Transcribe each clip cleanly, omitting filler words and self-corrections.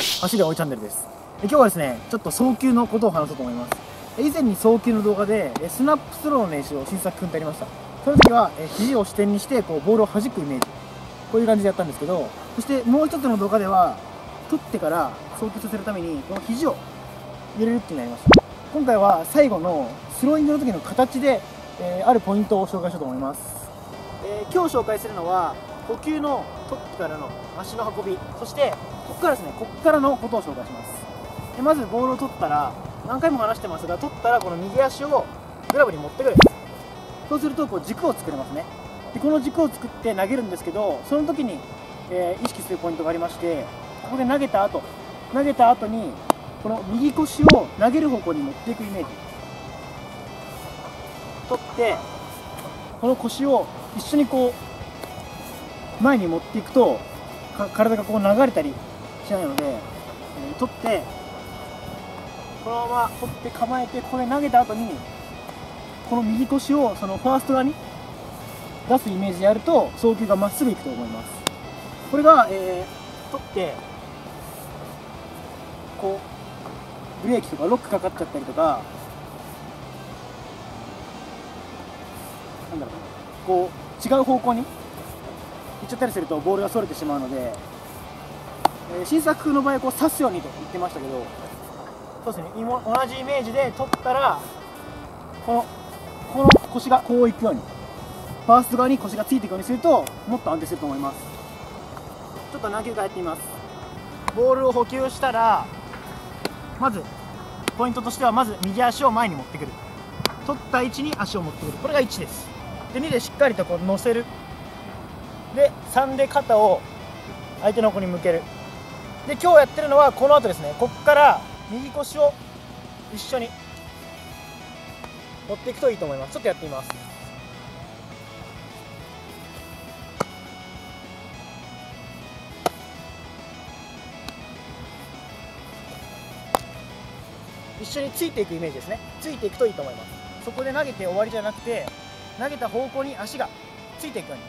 走るおいチャンネルです。今日はですね、ちょっと送球のことを話そうと思います。以前に送球の動画でスナップスローの練習を新作組んでありました。その時は肘を支点にしてこうボールを弾くイメージ、こういう感じでやったんですけど、そしてもう一つの動画では取ってから送球させるためにこの肘を入れるっていうのをやりました。今回は最後のスローイングの時の形で、あるポイントを紹介しようと思います。今日紹介するのは捕球の取ってからの足の運び、そしてここからですね、ここからのことを紹介します。まずボールを取ったら、何回も話してますが、取ったらこの右足をグラブに持ってくる。そうするとこう軸を作れますね。でこの軸を作って投げるんですけど、その時に、意識するポイントがありまして、ここで投げた後にこの右腰を投げる方向に持っていくイメージ、取ってこの腰を一緒にこう前に持っていくと体がこう流れたりしないので、取ってこのまま取って構えて、これ投げた後にこの右腰をそのファースト側に出すイメージでやると送球がまっすぐいくと思います。これが、取ってこうブレーキとかロックかかっちゃったりとか、なんだろう、こう違う方向に行っちゃったりするとボールがそれてしまうので、新作風の場合はこう刺すようにと言ってましたけど、そうですね、同じイメージで取ったらこの腰がこういくように、ファースト側に腰がついていくようにするともっと安定すると思います。ちょっと何球かやってみます。ボールを補給したら、まずポイントとしては、まず右足を前に持ってくる、取った位置に足を持ってくる、これが1です。で2でしっかりとこう乗せる。で3で肩を相手の方に向ける。で今日やってるのはこの後ですね、ここから右腰を一緒に持っていくといいと思います。ちょっとやってみます。一緒についていくイメージですね。ついていくといいと思います。そこで投げて終わりじゃなくて、投げた方向に足がついていくように。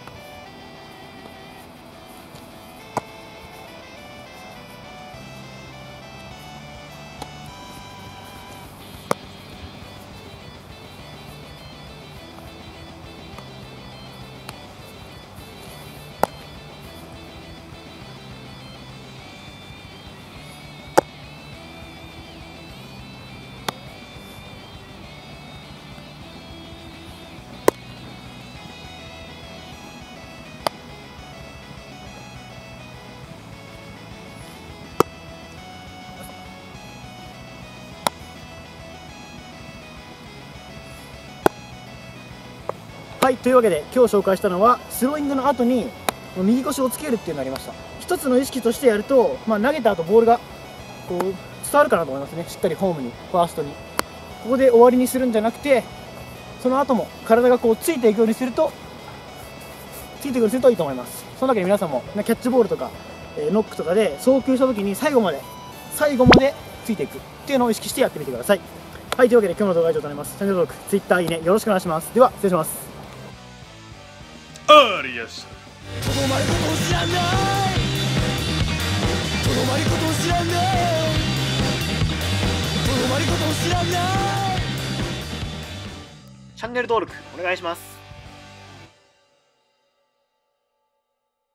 はい、というわけで今日紹介したのはスローイングの後に右腰をつけるっていうのがありました。一つの意識としてやると、投げた後ボールがこう伝わるかなと思いますね。しっかりホームに、ファーストに、ここで終わりにするんじゃなくて、その後も体がこうついていくようにするといいと思います。そのだけで皆さんもキャッチボールとかノックとかで送球した時に最後までついていくっていうのを意識してやってみてください。はい、というわけで今日の動画は以上となります。チャンネル登録、Twitter、いいねよろしくお願いします。では失礼します。 ありやした。 とどまることを知らない、とどまることを知らない、とどまることを知らない。 チャンネル登録お願いします。